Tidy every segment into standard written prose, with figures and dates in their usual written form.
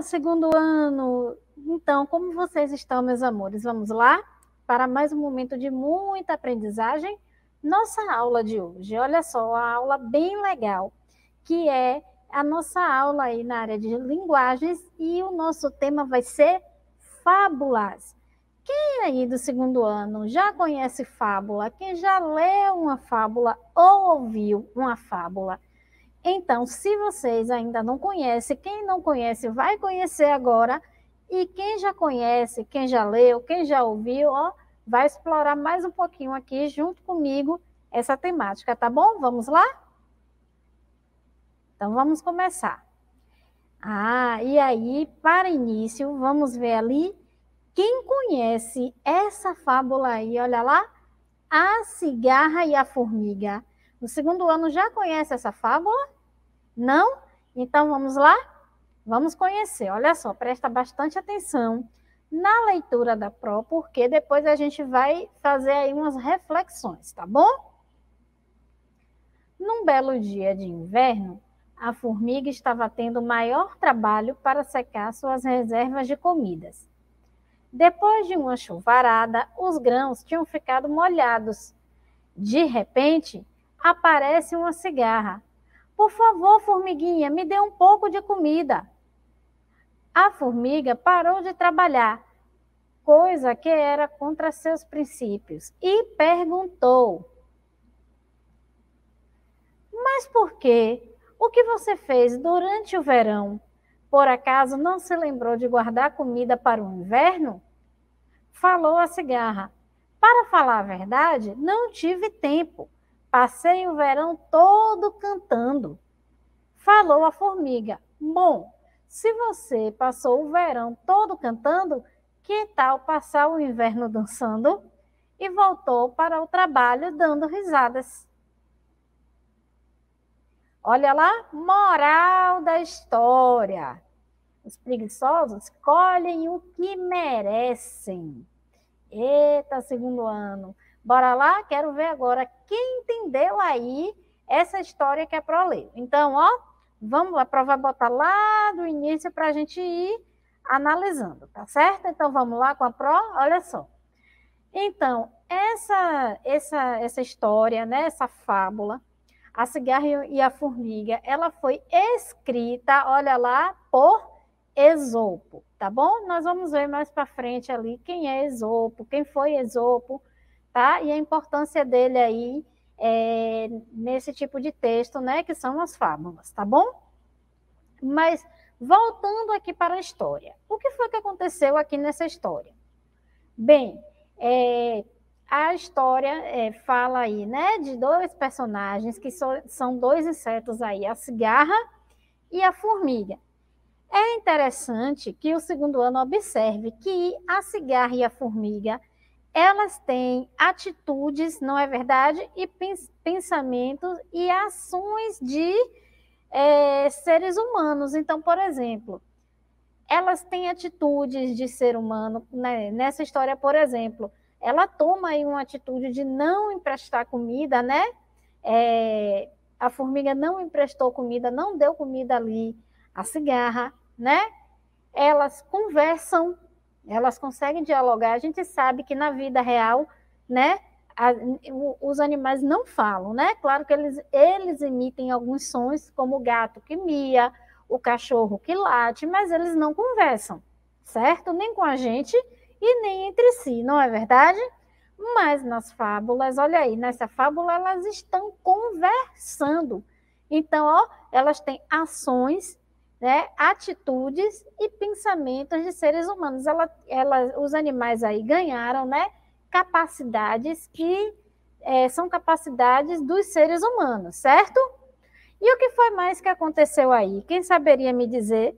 segundo ano! Então, como vocês estão, meus amores? Vamos lá para mais um momento de muita aprendizagem? Nossa aula de hoje, olha só, uma aula bem legal, que é a nossa aula aí na área de linguagens e o nosso tema vai ser fábulas. Quem aí do segundo ano já conhece fábula? Quem já leu uma fábula ou ouviu uma fábula? Então, se vocês ainda não conhecem, quem não conhece vai conhecer agora. E quem já conhece, quem já leu, quem já ouviu, ó, vai explorar mais um pouquinho aqui junto comigo essa temática, tá bom? Vamos lá? Então, vamos começar. E aí, para início, vamos ver ali quem conhece essa fábula aí, olha lá, a cigarra e a formiga. No segundo ano já conhece essa fábula? Não? Então vamos lá? Vamos conhecer. Olha só, presta bastante atenção na leitura da pró, porque depois a gente vai fazer aí umas reflexões, tá bom? Num belo dia de inverno, a formiga estava tendo maior trabalho para secar suas reservas de comidas. Depois de uma chuvarada, os grãos tinham ficado molhados. De repente, aparece uma cigarra. Por favor, formiguinha, me dê um pouco de comida. A formiga parou de trabalhar, coisa que era contra seus princípios, e perguntou: mas por quê? O que você fez durante o verão? Por acaso não se lembrou de guardar comida para o inverno? Falou a cigarra: para falar a verdade, não tive tempo. Passei o verão todo cantando. Falou a formiga: bom, se você passou o verão todo cantando, que tal passar o inverno dançando? E voltou para o trabalho dando risadas. Olha lá, moral da história. Os preguiçosos colhem o que merecem. Eita, segundo ano. Bora lá? Quero ver agora quem entendeu aí essa história que é para ler. Então, ó, vamos lá, a prova vai botar lá do início para a gente ir analisando, tá certo? Então, vamos lá com a prova? Olha só. Então, essa história, né, essa fábula, a cigarra e a formiga, ela foi escrita, olha lá, por Esopo, tá bom? Nós vamos ver mais para frente ali quem é Esopo, quem foi Esopo, tá? E a importância dele aí nesse tipo de texto, né, que são as fábulas, tá bom? Mas voltando aqui para a história, o que foi que aconteceu aqui nessa história? Bem, a história fala aí, né, de dois personagens que são dois insetos aí, a cigarra e a formiga. É interessante que o segundo ano observe que a cigarra e a formiga, elas têm atitudes, não é verdade? E pensamentos e ações de seres humanos. Então, por exemplo, elas têm atitudes de ser humano, né? Nessa história, por exemplo, ela toma aí uma atitude de não emprestar comida, né? A formiga não emprestou comida, não deu comida ali, a cigarra, né? Elas conversam, elas conseguem dialogar. A gente sabe que na vida real, né, os animais não falam, né? Claro que eles emitem alguns sons, como o gato que mia, o cachorro que late, mas eles não conversam, certo? Nem com a gente e nem entre si, não é verdade? Mas nas fábulas, olha aí, nessa fábula elas estão conversando. Então, ó, elas têm ações, né, atitudes e pensamentos de seres humanos. Os animais aí ganharam, né, capacidades que são capacidades dos seres humanos, certo? E o que foi mais que aconteceu aí? Quem saberia me dizer?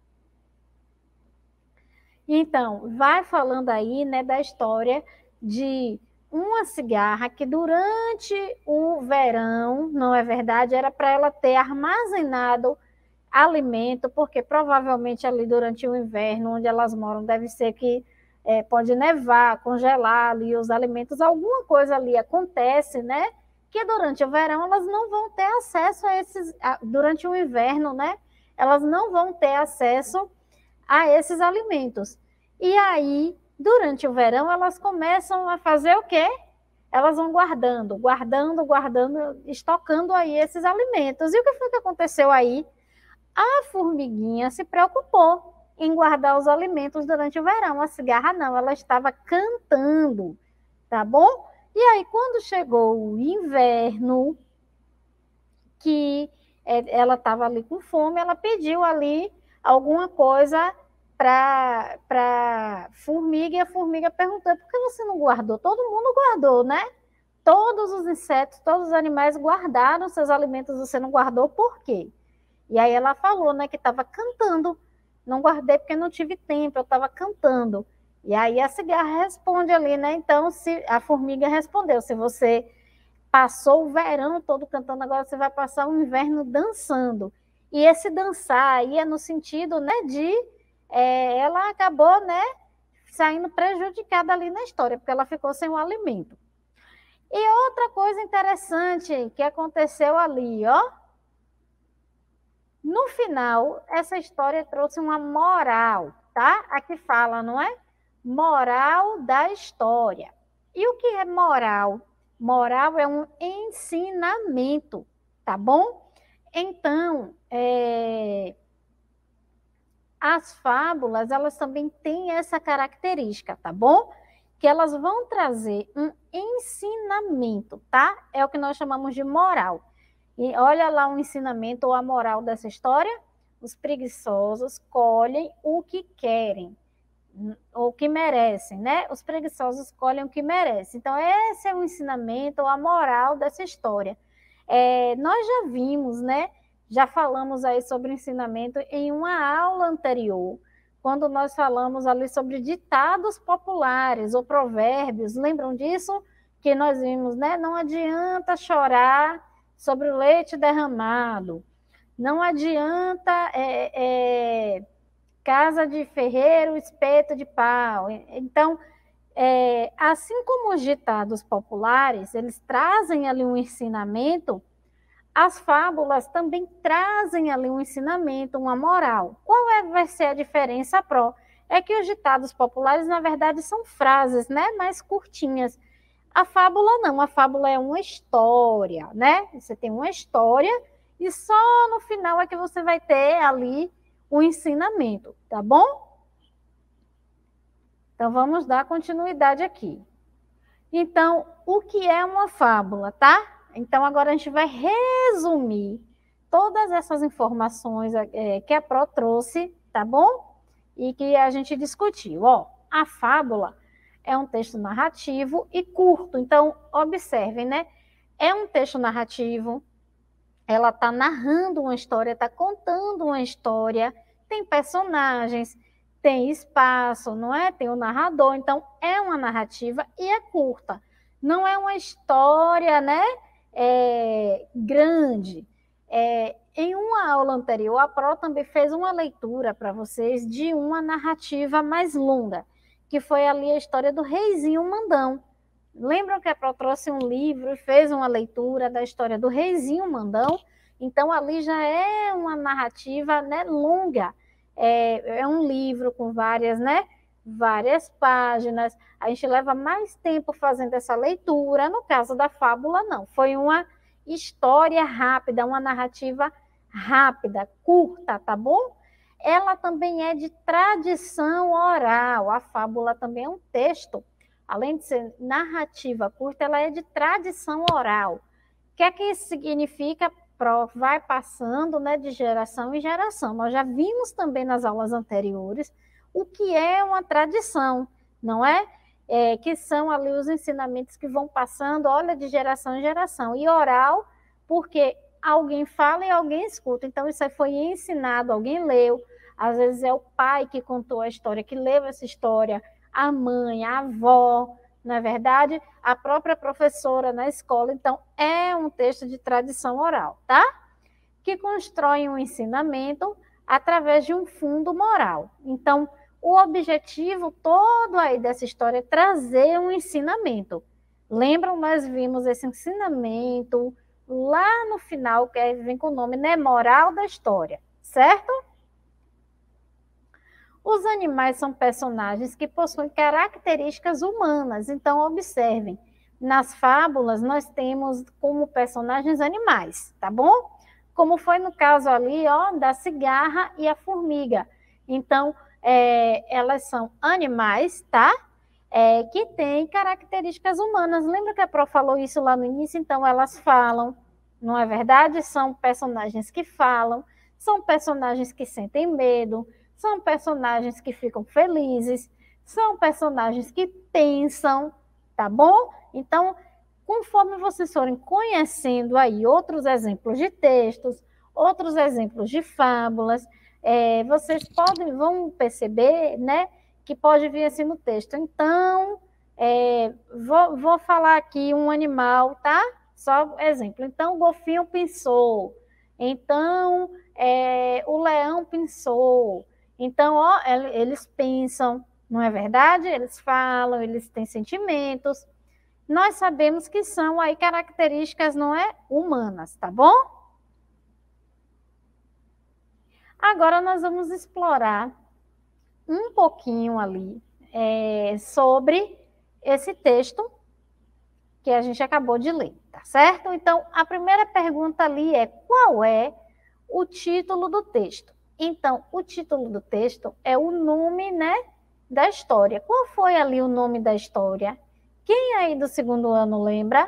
Então, vai falando aí, né, da história de uma cigarra que durante o verão, não é verdade, era para ela ter armazenado alimento, porque provavelmente ali durante o inverno, onde elas moram, deve ser que pode nevar, congelar ali os alimentos, alguma coisa ali acontece, né? Que durante o verão elas não vão ter acesso durante o inverno, né? Elas não vão ter acesso a esses alimentos. E aí, durante o verão, elas começam a fazer o quê? Elas vão guardando, estocando aí esses alimentos. E o que foi que aconteceu aí? A formiguinha se preocupou em guardar os alimentos durante o verão. A cigarra não, ela estava cantando, tá bom? E aí, quando chegou o inverno, que ela estava ali com fome, ela pediu ali alguma coisa para formiga, e a formiga perguntou: por que você não guardou? Todo mundo guardou, né? Todos os insetos, todos os animais guardaram seus alimentos, você não guardou, por quê? E aí ela falou, né, que estava cantando. Não guardei porque não tive tempo, eu estava cantando. E aí a cigarra responde ali, né? Então, se a formiga respondeu: se você passou o verão todo cantando, agora você vai passar o inverno dançando. E esse dançar aí é no sentido, né, de ela acabou, né, saindo prejudicada ali na história, porque ela ficou sem o alimento. E outra coisa interessante que aconteceu ali, ó, no final, essa história trouxe uma moral, tá? Aqui fala, não é? Moral da história. E o que é moral? Moral é um ensinamento, tá bom? Então, as fábulas, elas também têm essa característica, tá bom? Que elas vão trazer um ensinamento, tá? É o que nós chamamos de moral. E olha lá o ensinamento ou a moral dessa história. Os preguiçosos colhem o que querem, ou o que merecem, né? Os preguiçosos colhem o que merecem. Então, esse é o ensinamento ou a moral dessa história. Nós já vimos, né? Já falamos aí sobre ensinamento em uma aula anterior, quando nós falamos ali sobre ditados populares ou provérbios. Lembram disso? Que nós vimos, né? Não adianta chorar sobre o leite derramado. Não adianta casa de ferreiro, espeto de pau. Então, assim como os ditados populares, eles trazem ali um ensinamento, as fábulas também trazem ali um ensinamento, uma moral. Qual vai ser a diferença pró? É que os ditados populares, na verdade, são frases, né, mais curtinhas. A fábula não, a fábula é uma história, né? Você tem uma história e só no final é que você vai ter ali o ensinamento, tá bom? Então, vamos dar continuidade aqui. Então, o que é uma fábula, tá? Então, agora a gente vai resumir todas essas informações que a Pró trouxe, tá bom? E que a gente discutiu. Ó, a fábula é um texto narrativo e curto. Então, observem, né? É um texto narrativo, ela está narrando uma história, está contando uma história, tem personagens, tem espaço, não é? Tem o narrador, então é uma narrativa e é curta. Não é uma história, né, grande. Em uma aula anterior, a Pró também fez uma leitura para vocês de uma narrativa mais longa, que foi ali a história do Reizinho Mandão. Lembram que a Pró trouxe um livro e fez uma leitura da história do Reizinho Mandão? Então, ali já é uma narrativa, né, longa. É um livro com várias páginas. A gente leva mais tempo fazendo essa leitura. No caso da fábula, não. Foi uma história rápida, uma narrativa rápida, curta, tá bom? Ela também é de tradição oral. A fábula também é um texto. Além de ser narrativa curta, ela é de tradição oral. O que é que isso significa? Vai passando, né, de geração em geração. Nós já vimos também nas aulas anteriores o que é uma tradição, não é? Que são ali os ensinamentos que vão passando, olha, de geração em geração. E oral, porque alguém fala e alguém escuta. Então, isso aí foi ensinado, alguém leu. Às vezes é o pai que contou a história, que leu essa história, a mãe, a avó, não é verdade? A própria professora na escola. Então, é um texto de tradição oral, tá? Que constrói um ensinamento através de um fundo moral. Então, o objetivo todo aí dessa história é trazer um ensinamento. Lembram, nós vimos esse ensinamento lá no final, que vem com o nome, né? Moral da história, certo? Os animais são personagens que possuem características humanas. Então, observem, nas fábulas nós temos como personagens animais, tá bom? Como foi no caso ali, ó, da cigarra e a formiga. Então, elas são animais, tá? Que têm características humanas. Lembra que a Pro falou isso lá no início? Então, elas falam, não é verdade? São personagens que falam, são personagens que sentem medo, são personagens que ficam felizes, são personagens que pensam, tá bom? Então, conforme vocês forem conhecendo aí outros exemplos de textos, outros exemplos de fábulas, vocês vão perceber, né, que pode vir assim no texto. Então, vou falar aqui um animal, tá? Só exemplo. Então, o golfinho pensou. Então, o leão pensou. Então, ó, eles pensam, não é verdade? Eles falam, eles têm sentimentos. Nós sabemos que são aí características, não é, humanas, tá bom? Agora nós vamos explorar um pouquinho ali sobre esse texto que a gente acabou de ler, tá certo? Então, a primeira pergunta ali é: qual é o título do texto? Então, o título do texto é o nome, né, da história. Qual foi ali o nome da história? Quem aí do segundo ano lembra?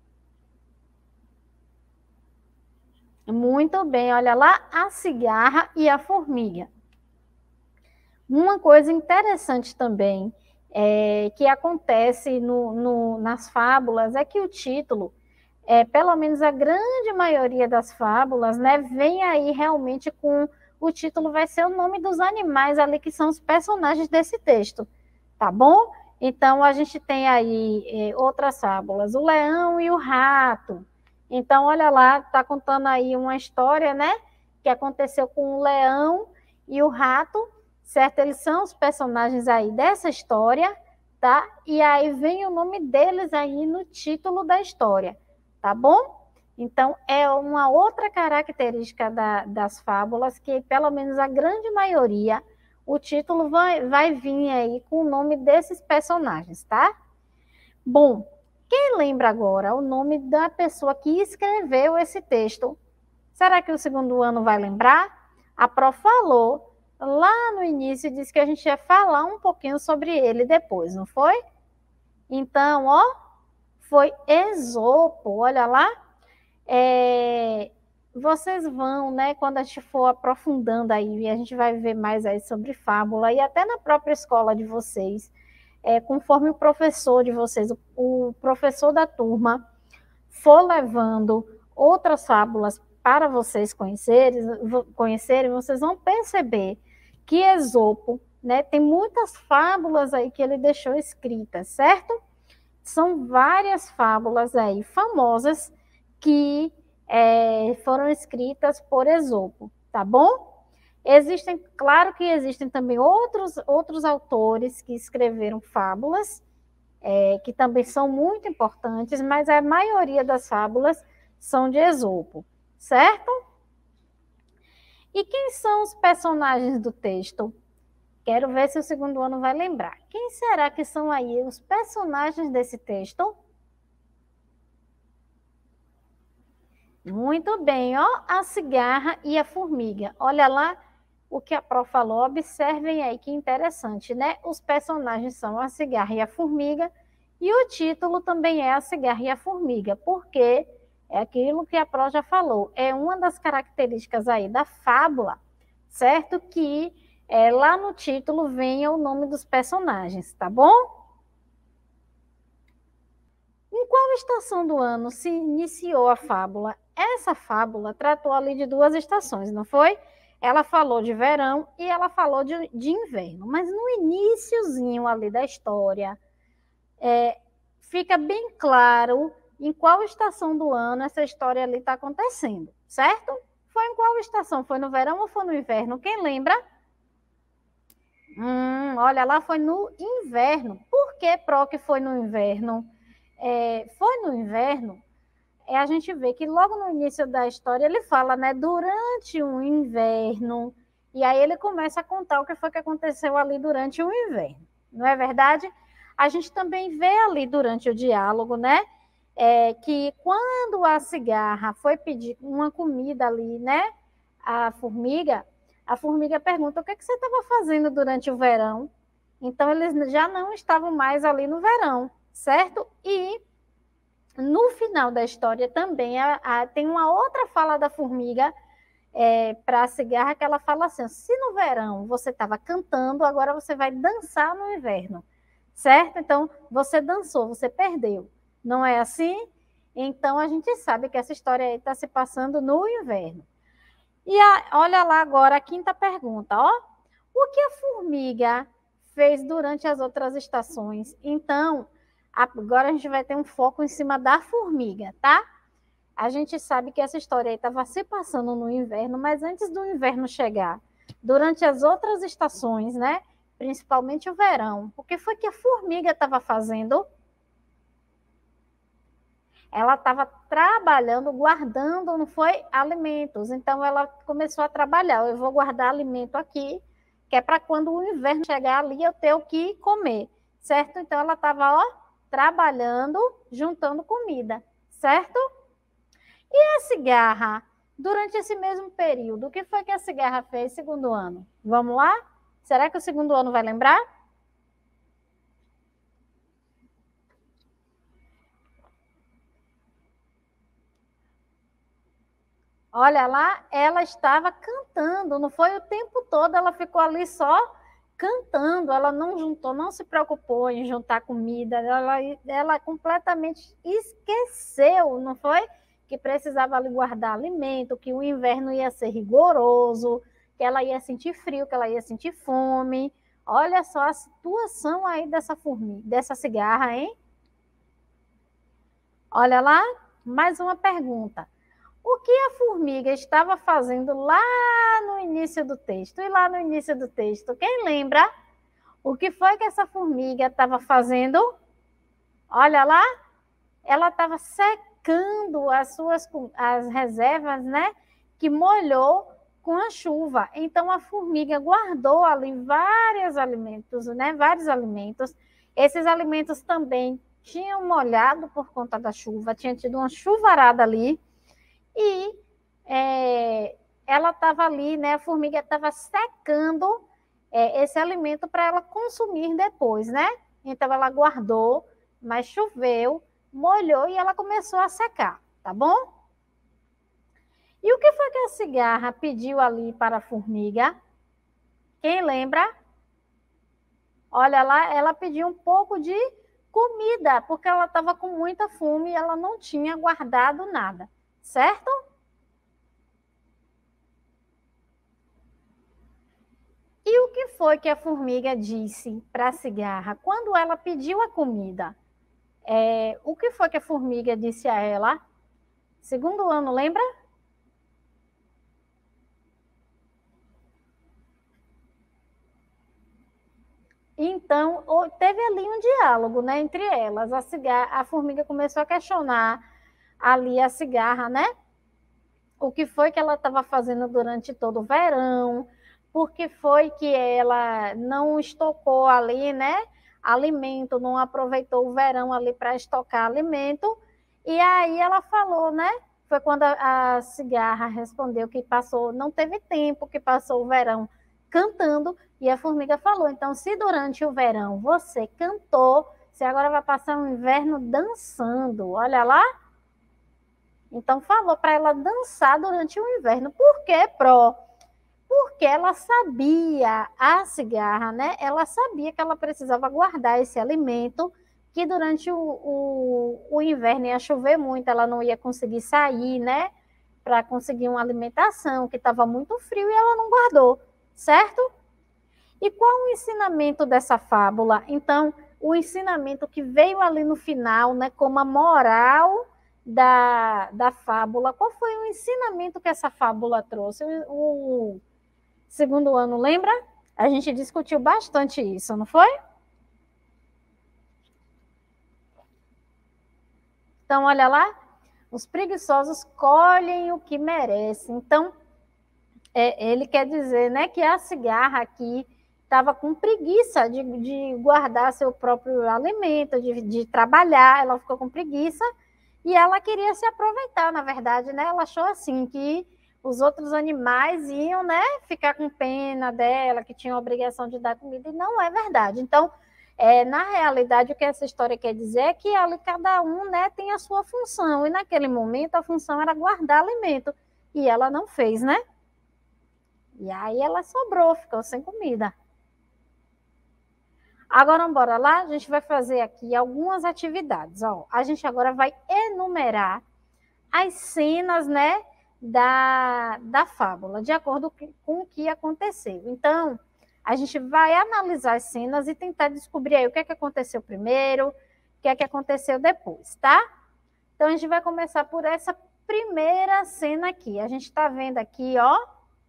Muito bem, olha lá, a cigarra e a formiga. Uma coisa interessante também que acontece nas fábulas é que o título, pelo menos a grande maioria das fábulas, né, vem aí realmente com o título vai ser o nome dos animais ali que são os personagens desse texto, tá bom? Então a gente tem aí outras fábulas, o leão e o rato. Então olha lá, está contando aí uma história, né, que aconteceu com o leão e o rato, certo? Eles são os personagens aí dessa história, tá? E aí vem o nome deles aí no título da história, tá bom? Então, é uma outra característica das fábulas que, pelo menos a grande maioria, o título vai vir aí com o nome desses personagens, tá? Bom, quem lembra agora o nome da pessoa que escreveu esse texto? Será que o segundo ano vai lembrar? A Pro falou lá no início, disse que a gente ia falar um pouquinho sobre ele depois, não foi? Então, ó, foi Esopo, olha lá. Vocês vão, né, quando a gente for aprofundando aí, a gente vai ver mais aí sobre fábula e até na própria escola de vocês, conforme o professor de vocês, o professor da turma, for levando outras fábulas para vocês conhecerem, vocês vão perceber que Esopo, né, tem muitas fábulas aí que ele deixou escritas, certo? São várias fábulas aí famosas que foram escritas por Esopo, tá bom? Claro que existem também outros autores que escreveram fábulas, que também são muito importantes, mas a maioria das fábulas são de Esopo, certo? E quem são os personagens do texto? Quero ver se o segundo ano vai lembrar. Quem será que são aí os personagens desse texto? Muito bem, ó, a cigarra e a formiga. Olha lá o que a Pro falou, observem aí que interessante, né? Os personagens são a cigarra e a formiga, e o título também é a cigarra e a formiga, porque é aquilo que a Pro já falou, é uma das características aí da fábula, certo? Que lá no título venha o nome dos personagens, tá bom? Em qual estação do ano se iniciou a fábula? Essa fábula tratou ali de duas estações, não foi? Ela falou de verão e ela falou de inverno, mas no iniciozinho ali da história, fica bem claro em qual estação do ano essa história ali está acontecendo, certo? Foi em qual estação? Foi no verão ou foi no inverno? Quem lembra? Olha lá, foi no inverno. Por que, Pro, que foi no inverno? Foi no inverno, a gente vê que logo no início da história ele fala, né, durante o inverno, E aí ele começa a contar o que foi que aconteceu ali durante o inverno. Não é verdade? A gente também vê ali durante o diálogo, né? Que quando a cigarra foi pedir uma comida ali, né? A formiga pergunta: o que, é que você estava fazendo durante o verão? Então, eles já não estavam mais ali no verão, certo? E no final da história também tem uma outra fala da formiga para a cigarra que ela fala assim: se no verão você estava cantando, agora você vai dançar no inverno, certo? Então, você dançou, você perdeu. Não é assim? Então, a gente sabe que essa história aí está se passando no inverno. E olha lá agora a quinta pergunta, ó. O que a formiga fez durante as outras estações? Então, agora a gente vai ter um foco em cima da formiga, tá? A gente sabe que essa história aí estava se passando no inverno, mas antes do inverno chegar, durante as outras estações, né? Principalmente o verão, o que foi que a formiga estava fazendo? Ela estava trabalhando, guardando, não foi? Alimentos. Então ela começou a trabalhar. Eu vou guardar alimento aqui, que é para quando o inverno chegar ali eu ter o que comer, certo? Então ela estava, ó, trabalhando, juntando comida, certo? E a cigarra, durante esse mesmo período, o que foi que a cigarra fez segundo ano? Vamos lá? Será que o segundo ano vai lembrar? Olha lá, ela estava cantando, não foi o tempo todo, ela ficou ali só cantando, ela não juntou, não se preocupou em juntar comida, ela completamente esqueceu, não foi? Que precisava ali guardar alimento, que o inverno ia ser rigoroso, que ela ia sentir frio, que ela ia sentir fome. Olha só a situação aí dessa formiga, dessa cigarra, hein? Olha lá, mais uma pergunta. O que a formiga estava fazendo lá no início do texto? E lá no início do texto, quem lembra? O que foi que essa formiga estava fazendo? Olha lá, ela estava secando as reservas, né? Que molhou com a chuva. Então a formiga guardou ali vários alimentos, né? Vários alimentos. Esses alimentos também tinham molhado por conta da chuva, tinha tido uma chuvarada ali. E ela estava ali, né? A formiga estava secando esse alimento para ela consumir depois, né? Então ela guardou, mas choveu, molhou e ela começou a secar, tá bom? E o que foi que a cigarra pediu ali para a formiga? Quem lembra? Olha lá, ela pediu um pouco de comida, porque ela estava com muita fome e ela não tinha guardado nada, certo? E o que foi que a formiga disse para a cigarra quando ela pediu a comida? O que foi que a formiga disse a ela? Segundo ano, lembra? Então, teve ali um diálogo, né, entre elas. A formiga começou a questionar ali a cigarra, né? O que foi que ela estava fazendo durante todo o verão? Por que foi que ela não estocou ali, né? Alimento, não aproveitou o verão ali para estocar alimento. E aí ela falou, né? Foi quando a cigarra respondeu que passou, não teve tempo, que passou o verão cantando. E a formiga falou: então, se durante o verão você cantou, você agora vai passar um inverno dançando. Olha lá. Então falou para ela dançar durante o inverno. Por quê, Pro? Porque ela sabia, a cigarra, né? Ela sabia que ela precisava guardar esse alimento, que durante o inverno ia chover muito, ela não ia conseguir sair, né? Para conseguir uma alimentação, que estava muito frio e ela não guardou, certo? E qual o ensinamento dessa fábula? Então, o ensinamento que veio ali no final, né, como a moral da fábula, qual foi o ensinamento que essa fábula trouxe? O segundo ano, lembra? A gente discutiu bastante isso, não foi? Então, olha lá, os preguiçosos colhem o que merecem. Então, Ele quer dizer, né, que a cigarra aqui estava com preguiça de guardar seu próprio alimento, de trabalhar, ela ficou com preguiça e ela queria se aproveitar, na verdade, né? Ela achou assim que os outros animais iam, né, ficar com pena dela, que tinham a obrigação de dar comida, e não é verdade. Então, na realidade, o que essa história quer dizer é que ali cada um, né, tem a sua função, e naquele momento a função era guardar alimento, e ela não fez, né? E aí ela sobrou, ficou sem comida. Agora, bora lá, a gente vai fazer aqui algumas atividades. Ó, a gente agora vai enumerar as cenas, né, da fábula, de acordo com o que aconteceu. Então, a gente vai analisar as cenas e tentar descobrir aí o que é que aconteceu primeiro, o que é que aconteceu depois, tá? Então, a gente vai começar por essa primeira cena aqui. A gente está vendo aqui, ó,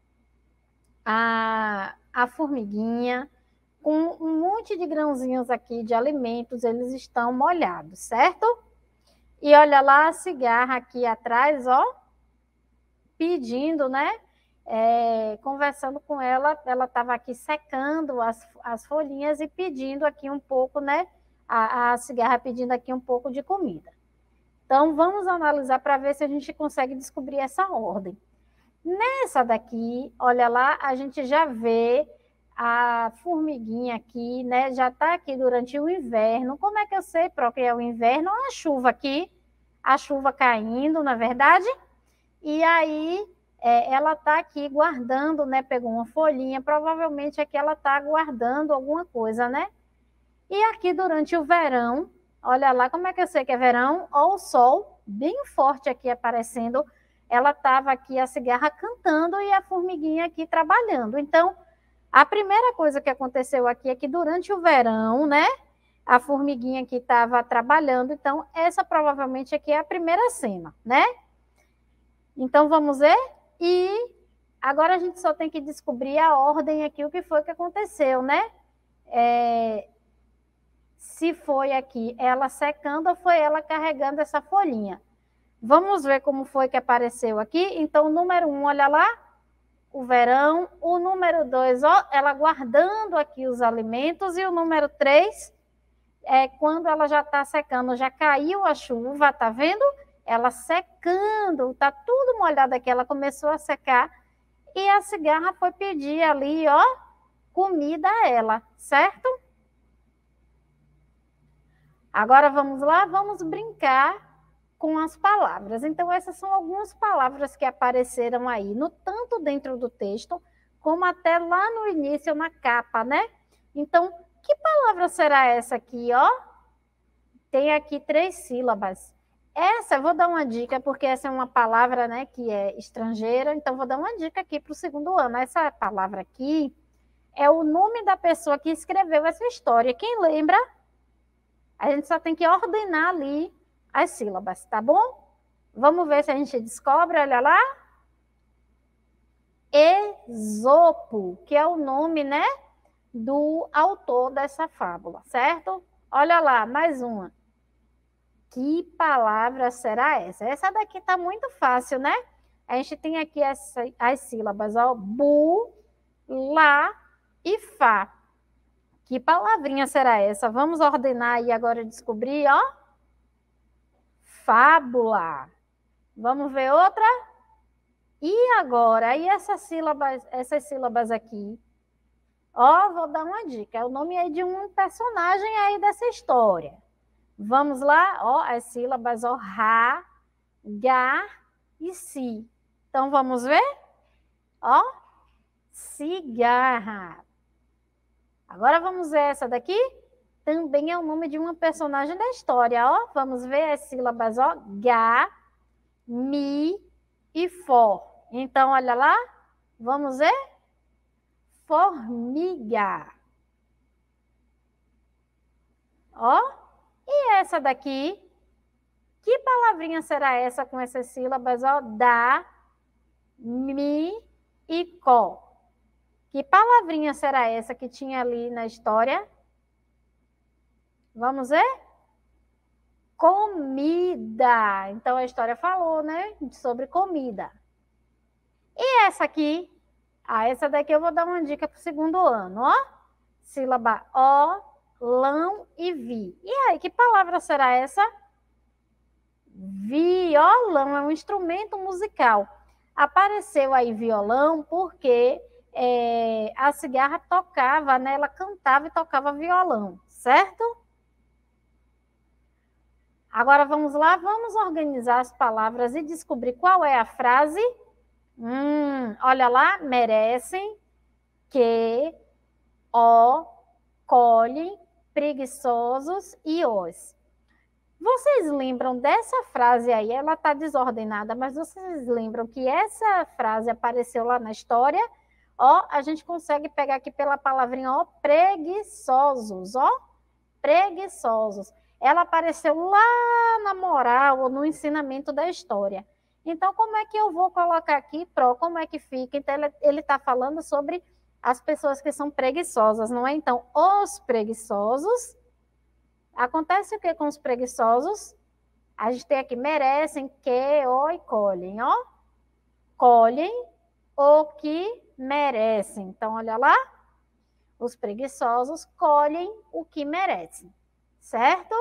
a formiguinha com um monte de grãozinhos aqui de alimentos, eles estão molhados, certo? E olha lá a cigarra aqui atrás, ó, pedindo, né? Conversando com ela, ela estava aqui secando as folhinhas e pedindo aqui um pouco, né? A cigarra pedindo aqui um pouco de comida. Então, vamos analisar para ver se a gente consegue descobrir essa ordem. Nessa daqui, olha lá, a gente já vê a formiguinha aqui, né? Já está aqui durante o inverno. Como é que eu sei, Pro, que é o inverno? A chuva aqui, a chuva caindo, na verdade. E aí, ela está aqui guardando, né? Pegou uma folhinha, provavelmente aqui ela está guardando alguma coisa, né? E aqui durante o verão, olha lá, como é que eu sei que é verão? Ó, o sol bem forte aqui aparecendo. Ela estava aqui, a cigarra cantando e a formiguinha aqui trabalhando. Então, a primeira coisa que aconteceu aqui é que durante o verão, né, a formiguinha aqui estava trabalhando. Então, essa provavelmente aqui é a primeira cena, né? Então, vamos ver? E agora a gente só tem que descobrir a ordem aqui, o que foi que aconteceu, né? Se foi aqui ela secando ou foi ela carregando essa folhinha. Vamos ver como foi que apareceu aqui. Então, o número 1, olha lá, o verão. O número 2, ó, ela guardando aqui os alimentos. E o número 3 é quando ela já está secando, já caiu a chuva, tá vendo? Ela secando, tá tudo molhado aqui, ela começou a secar. E a cigarra foi pedir ali, ó, comida a ela, certo? Agora vamos lá, vamos brincar com as palavras. Então, essas são algumas palavras que apareceram aí, no tanto dentro do texto, como até lá no início, na capa, né? Então, que palavra será essa aqui, ó? Tem aqui 3 sílabas. Essa, eu vou dar uma dica, porque essa é uma palavra, né, que é estrangeira, então vou dar uma dica aqui para o segundo ano. Essa palavra aqui é o nome da pessoa que escreveu essa história. Quem lembra? A gente só tem que ordenar ali as sílabas, tá bom? Vamos ver se a gente descobre, olha lá. Esopo, que é o nome, né, do autor dessa fábula, certo? Olha lá, mais uma. Que palavra será essa? Essa daqui tá muito fácil, né? A gente tem aqui as sílabas, ó, bu, lá e fá. Que palavrinha será essa? Vamos ordenar aí agora e descobrir, ó. Fábula. Vamos ver outra? E agora? E essas sílabas aqui? Ó, vou dar uma dica. É o nome aí de um personagem aí dessa história. Vamos lá? Ó, as sílabas, ó, ra, ga e si. Então, vamos ver? Ó, cigarra. Agora vamos ver essa daqui? Também é o nome de uma personagem da história, ó. Vamos ver as sílabas, ó, ga, mi e fó. Então, olha lá. Vamos ver? Formiga. Ó. E essa daqui? Que palavrinha será essa com essas sílabas, ó? Da, mi e có. Que palavrinha será essa que tinha ali na história? Vamos ver? Comida. Então, a história falou, né? Sobre comida. E essa aqui? Essa daqui eu vou dar uma dica para o segundo ano, ó. Sílaba ó, lão e vi. E aí, que palavra será essa? Violão, é um instrumento musical. Apareceu aí violão porque a cigarra tocava, né? Ela cantava e tocava violão, certo? Agora vamos lá, vamos organizar as palavras e descobrir qual é a frase. Olha lá, merecem, que, ó, colhem, preguiçosos e os. Vocês lembram dessa frase aí? Ela está desordenada, mas vocês lembram que essa frase apareceu lá na história? Ó, a gente consegue pegar aqui pela palavrinha, ó, preguiçosos, ó, preguiçosos. Ela apareceu lá na moral ou no ensinamento da história. Então, como é que eu vou colocar aqui, como é que fica? Então, ele está falando sobre as pessoas que são preguiçosas, não é? Então, os preguiçosos. Acontece o que com os preguiçosos? A gente tem aqui, merecem, que, ó, e colhem, ó. Colhem o que merecem. Então, olha lá. Os preguiçosos colhem o que merecem. Certo?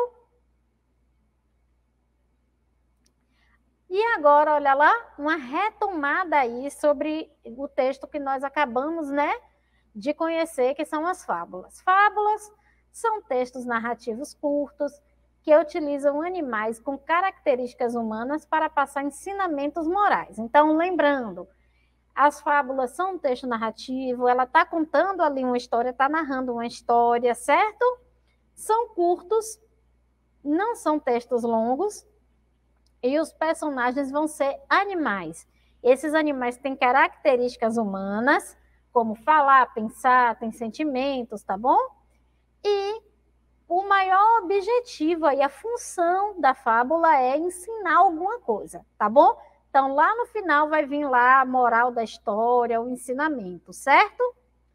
E agora, olha lá, uma retomada aí sobre o texto que nós acabamos, né, de conhecer, que são as fábulas. Fábulas são textos narrativos curtos que utilizam animais com características humanas para passar ensinamentos morais. Então, lembrando, as fábulas são um texto narrativo, ela está contando ali uma história, está narrando uma história, certo? São curtos, não são textos longos, e os personagens vão ser animais. Esses animais têm características humanas, como falar, pensar, têm sentimentos, tá bom? E o maior objetivo aí, a função da fábula é ensinar alguma coisa, tá bom? Então, lá no final vai vir lá a moral da história, o ensinamento, certo?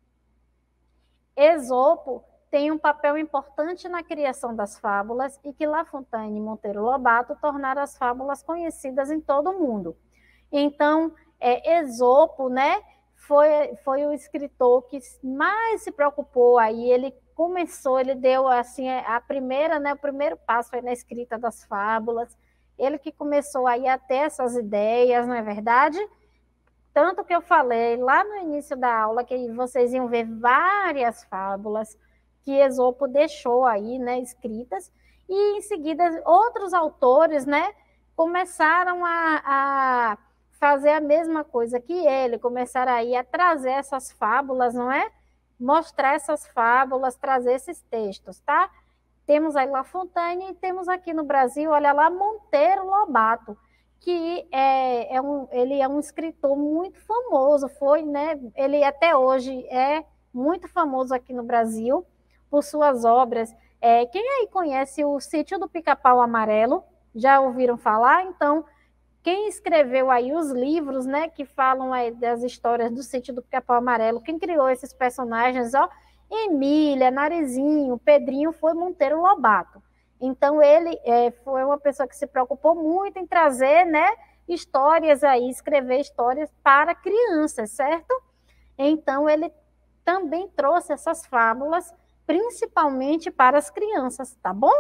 Esopo tem um papel importante na criação das fábulas e que La Fontaine e Monteiro Lobato tornaram as fábulas conhecidas em todo o mundo. Então, Esopo, né, foi o escritor que mais se preocupou aí, ele começou, ele deu assim a primeira, né, o primeiro passo foi na escrita das fábulas, ele que começou aí a ter essas ideias, não é verdade? Tanto que eu falei lá no início da aula que vocês iam ver várias fábulas que Esopo deixou aí, né, escritas, e em seguida outros autores, né, começaram a fazer a mesma coisa que ele, começaram aí a trazer essas fábulas, não é? Mostrar essas fábulas, trazer esses textos, tá? Temos aí La Fontaine e temos aqui no Brasil, olha lá, Monteiro Lobato, que ele é um escritor muito famoso, foi, né? Ele até hoje é muito famoso aqui no Brasil por suas obras. Quem aí conhece o Sítio do Pica-Pau Amarelo? Já ouviram falar? Então, quem escreveu aí os livros, né, que falam aí das histórias do Sítio do Pica-Pau Amarelo, quem criou esses personagens, ó, Emília, Narizinho, Pedrinho, foi Monteiro Lobato. Então, ele foi uma pessoa que se preocupou muito em trazer, né, histórias aí, escrever histórias para crianças, certo? Então, ele também trouxe essas fábulas principalmente para as crianças, tá bom?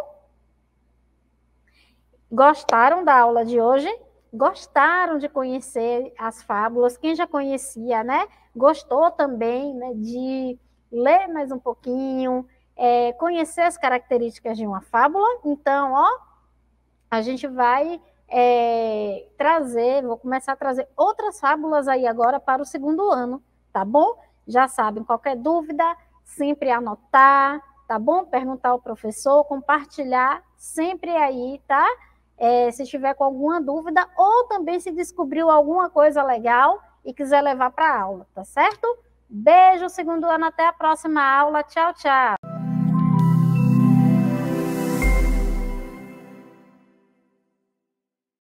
Gostaram da aula de hoje? Gostaram de conhecer as fábulas? Quem já conhecia, né? Gostou também, né, de ler mais um pouquinho, conhecer as características de uma fábula? Então, ó, a gente vai vou começar a trazer outras fábulas aí agora para o segundo ano, tá bom? Já sabem, qualquer dúvida, sempre anotar, tá bom? Perguntar ao professor, compartilhar sempre aí, tá? Se tiver com alguma dúvida, ou também se descobriu alguma coisa legal e quiser levar para a aula, tá certo? Beijo, segundo ano, até a próxima aula. Tchau, tchau.